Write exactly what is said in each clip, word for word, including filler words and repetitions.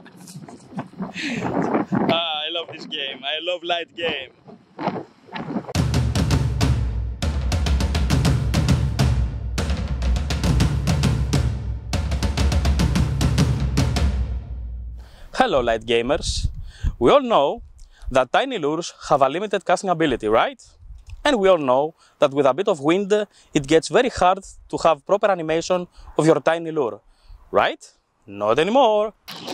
Ah, I love this game. I love light game. Hello, light gamers. We all know that tiny lures have a limited casting ability, right? And we all know that with a bit of wind, it gets very hard to have proper animation of your tiny lure, right? Not anymore.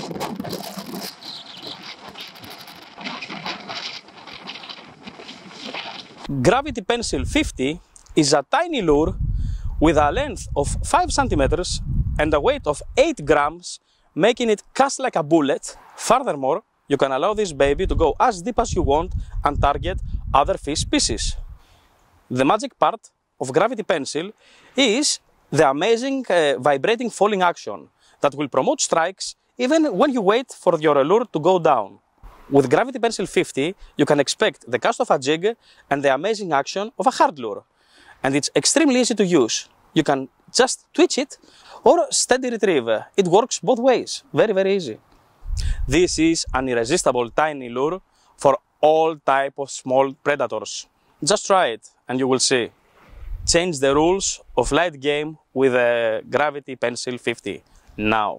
Gravity Pencil fifty is a tiny lure with a length of five centimeters and a weight of eight grams, making it cast like a bullet. Furthermore, you can allow this baby to go as deep as you want and target other fish species. The magic part of Gravity Pencil is the amazing uh, vibrating falling action that will promote strikes even when you wait for your lure to go down. With Gravity Pencil fifty, you can expect the cast of a jig and the amazing action of a hard lure. And it's extremely easy to use. You can just twitch it or steady retrieve. It works both ways. Very, very easy. This is an irresistible tiny lure for all type of small predators. Just try it and you will see. Change the rules of light game with a Gravity Pencil fifty now.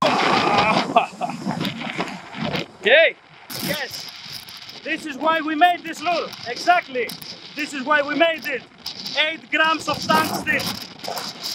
Okay. Yes. This is why we made this lure. Exactly. This is why we made it. Eight grams of tungsten.